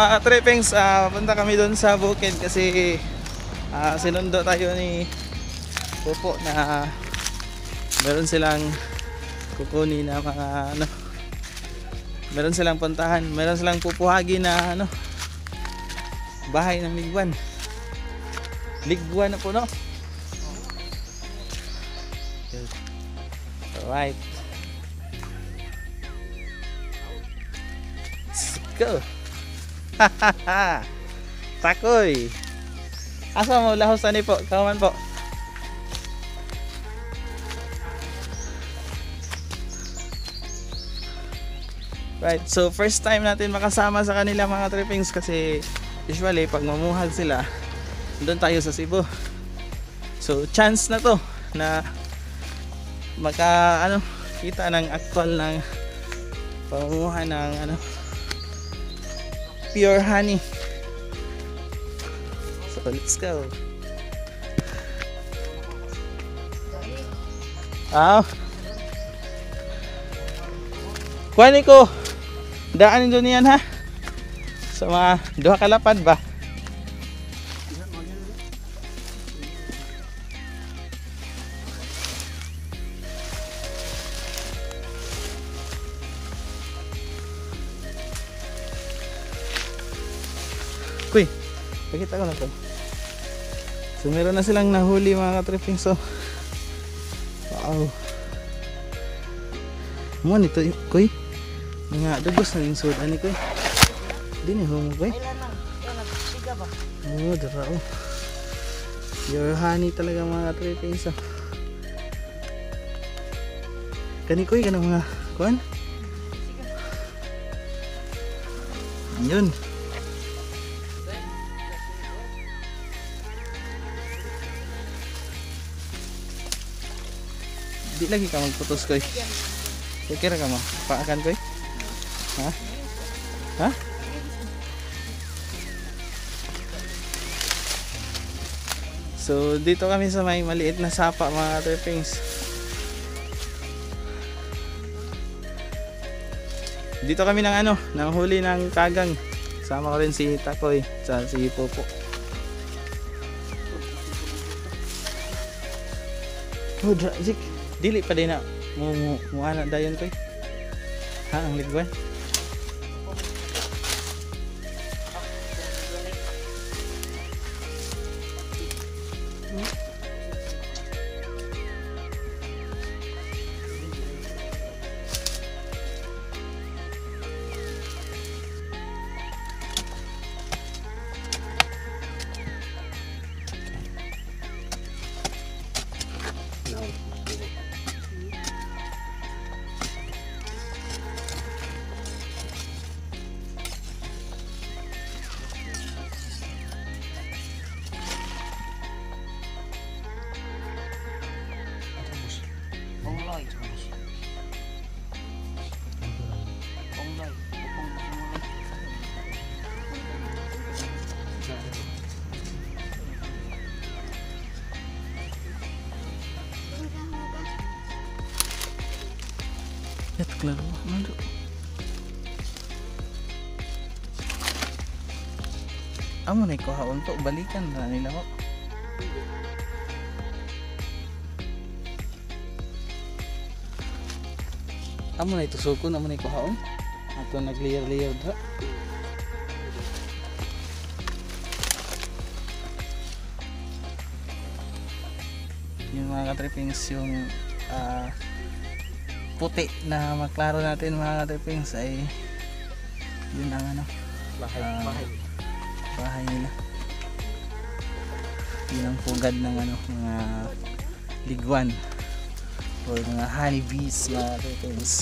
mga trippings, punta kami doon sa bukid kasi sinundo tayo ni Popo na meron silang kukunin na mga ano, meron silang puntahan, meron silang pupuhagi na ano, bahay ng Ligwan. Ligwan na po, no? Alright, let's go. Takoy, asa mo lahosan ni po, kawan po. Right, so first time natin makasama sa kanila mga trippings kasi usually pag mamuhag sila doon tayo sa Cebu. So chance na to na maka ano, kita ng actual ng pamumuhay ng ano, pure honey. So let's go. Kuha ko daanin doon yan ha, sa mga duha kalapad ba. Kuy, pakita ko na to. So meron na silang nahuli mga ka-tripping. So wow, mo nito kuy, mga dugos na yung soda ni kuy. Di ni humo kuy. Oh, dara oh. Your honey talaga mga ka-tripping. So kani kuy kanang mga kuan. Yun. Di lagi ka magputos koy. Kira ka mo? Paakan koy? Ha? Ha? So dito kami sa may maliit na sapa mga trippings. Dito kami ng ano, ng huli ng kagang. Sama ko rin si Takoy sa si Popo. Oh, Zik. Dili pa din na mo anak dayon koy. Ha, ang Ligwan. Lihat klaro, ano? Amo na ikuhaon to, balikan na nila ko. Amo na ito sukon, amo na ikuhaon. Ato nag-layer-layer dra. Yung mga ka-trippings, yung puti na maklaro natin mga ka-trippings ay yun ang ano, bahay nila. Yun ang pugad ng ano, mga Ligwan or mga honeybees mga ka-trippings.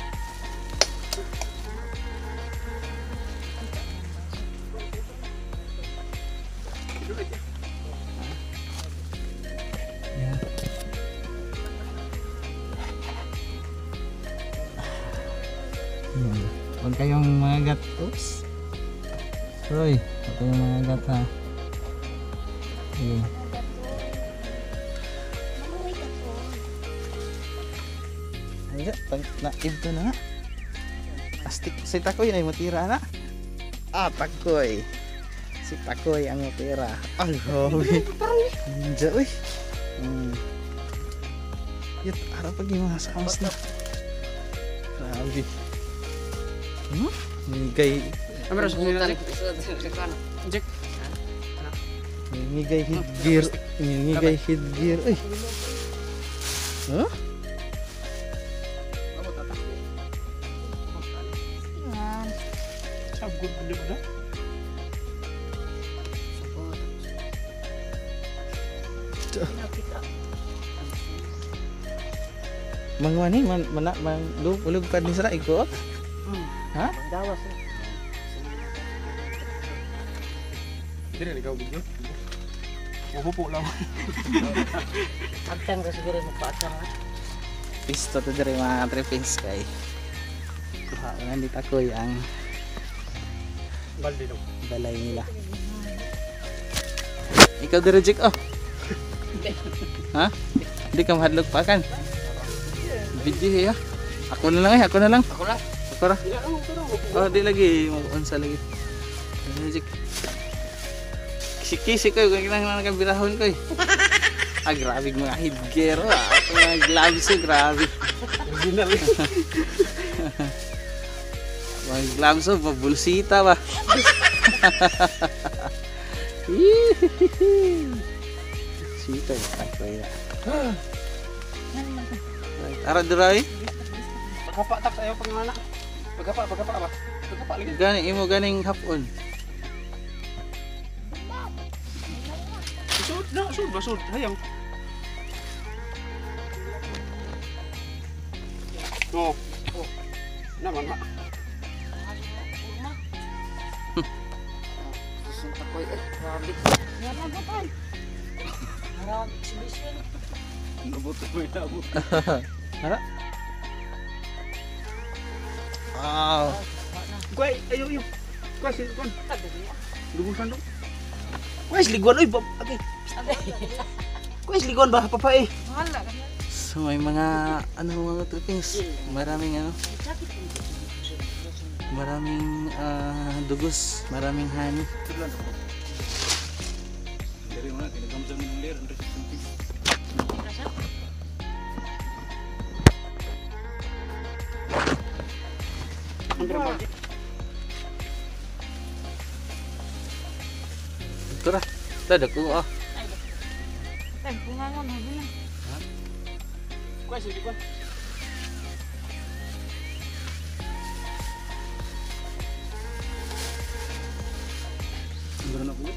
Huwag kayong mga gat. Oops. Roy, huwag kayong mga gat ha. Ayun. Ayun, naib to na nga. Astik, sita ko yun ay matira na. Takoy. Si Takoy ang opera. Ay, grabe. Ninja, uy. Yut, harap pag yung mga sounds na. Grabe. Migay. Kamera sebentar. Jack. Migay headgear. Migay headgear. Uy. Huh? Sabgot beli udah. Mangwani mana ulog pa ni sira iko. Ha? Dawas. Dire ikaw video. Upo lang. Agtang ka siguro magpaatang. Pisto to dire mga trippings kay. Nandito ako ang Baldi dong. balay nila. Ikaw dire Jik oh. Ha? Hindi ka mahadlok pa kan? Video ya. Ako na lang. Ako lah. Ako ra. Oh, di lagi unsa lagi. Jik. Kisi-kisi ko kung kailangan na kabirahon ko eh. Grabe mga headgear. Mga gloves eh, grabe. Original. Mga gloves oh, babulsita ba? Sita ya, ya. Ara diray. Pagkapa tak sayo panganak. Pagkapa ba? Pagkapa lagi. Gani imo ganing hapon. Sud. Hayang. Oh. Naman mak. Susunta ko grabe. Naman. Harap exhibition. Nabuto ko ito. Ara. Wow. Kuy, ayo. Kuy silikon. Lubusan dong. Kuy silikon oy, okay. Kuy silikon ba papa eh. So may mga mga trippings, maraming maraming dugos, maraming honey. Dari mana kinagamsan ng ler and something. Ito ra. Tada ko ah. Bungangan na. Kuy silikon. Meron ako.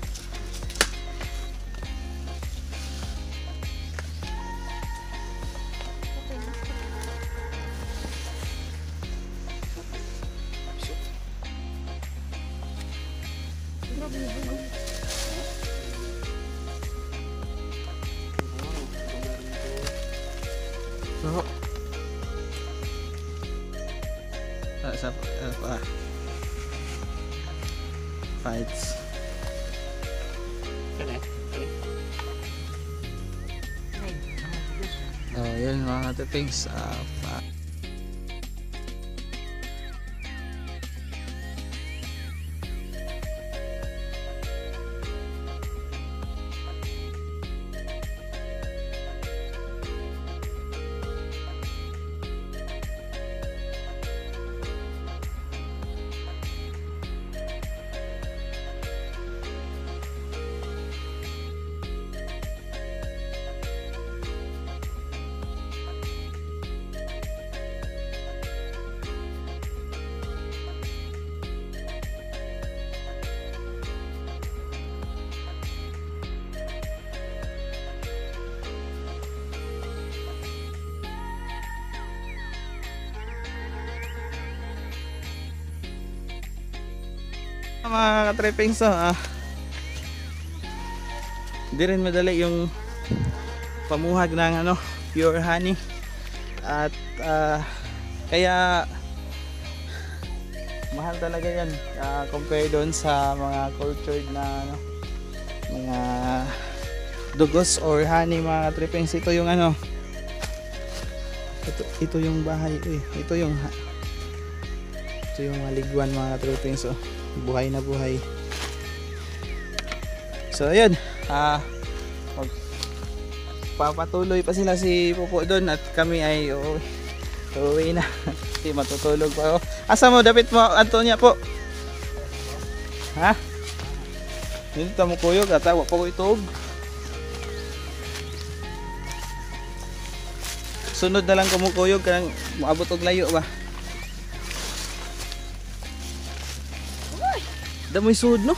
So, apa? Fights. Oh, yun mga trippings. Mga ka-trippings di rin madali yung pamuhag ng pure honey at kaya mahal talaga yan compare doon sa mga cultured na mga dugos or honey mga ka-trippings. Ito yung ito yung bahay ito yung maligwan mga ka-trippings buhay na buhay. So ayun, papatuloy pa sila si Popo doon at kami ay uuwi na. Kasi matutulog pa ako. Asa mo dapit mo Antonia po? Ha? Dito mo kuyog at wa pa ko itog. Sunod na lang kumukuyog kanang maabot og layo ba? Damoy suod no?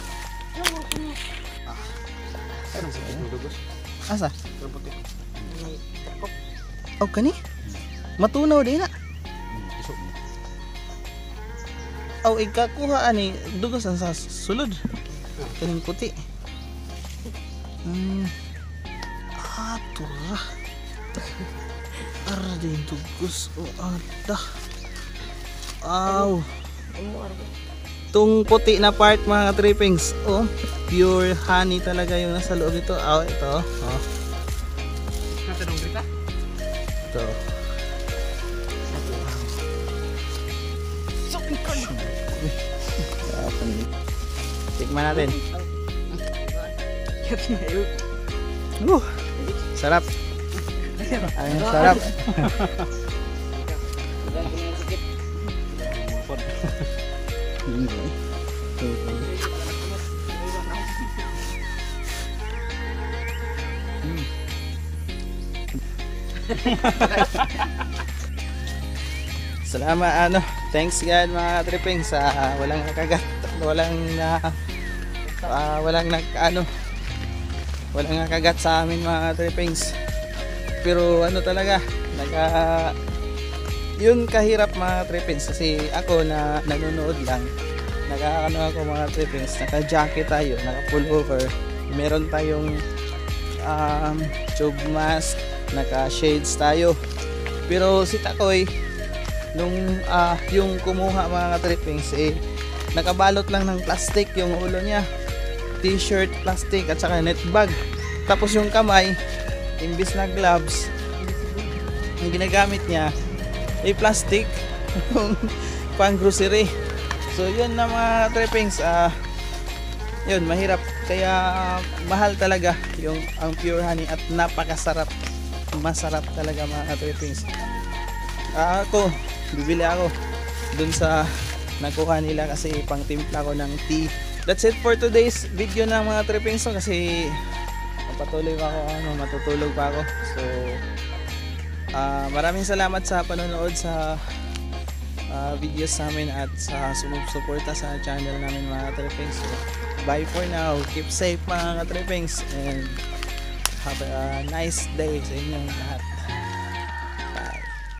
Asa? Oh kani? Matunaw din na. Oh ikakuha ani dugos ang sa sulod. Kaning puti. Tura. Ara din dugos o ada. Aw. Tung puti na part mga trippings. Oh, pure honey talaga yung nasa loob nito. Oh, ito. Oh. Natanong kita? Ito. Tikman natin. Sarap. Ay, sarap. Salamat thanks God mga tripping sa walang nakagat, walang nakagat sa amin mga trippings. Pero talaga yun kahirap mga trippings kasi ako na nanonood lang ako mga trippings, naka jacket tayo, naka pullover, meron tayong tube mask, naka shades tayo. Pero si Takoy nung yung kumuha mga trippings nakabalot lang ng plastic yung ulo niya, t-shirt plastic at saka net bag, tapos yung kamay imbis na gloves ang ginagamit niya plastic pang grocery. So yun na mga trippings, yun mahirap kaya mahal talaga ang pure honey at napakasarap, masarap talaga mga trippings. Ako bibili ako dun sa nakuha nila kasi pang timpla ko ng tea. That's it for today's video ng mga trippings kasi matutulog pa ako. So maraming salamat sa panonood sa videos namin at sa sumusuporta sa channel namin mga trippings. So, bye for now, keep safe mga trippings and have a nice day sa inyong lahat.